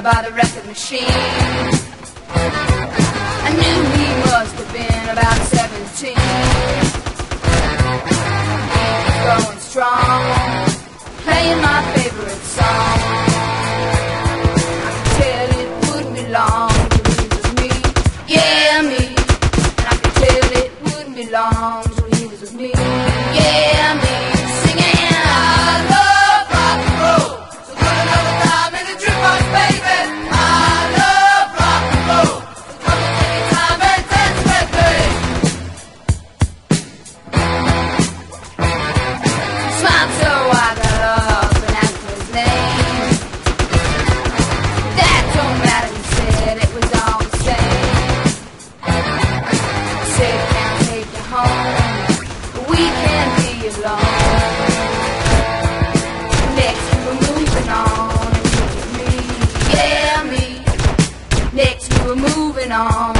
by the record machine. I knew he must have been about 17. Going strong, playing my favorite song. I could tell it wouldn't be long till he was me, yeah, me. And I could tell it wouldn't be long till he was with me, yeah, me. Singing, I love rock and roll, so put another dime in the jukebox, baby. I love rock and roll, so come and take your time and dance with me. Smiled so I got up and asked for his name. That don't matter, he said, it was all the same. I said, can't take you home, but we can't be alone. Next we were moving on, and you with me, yeah, me. Next we were moving on.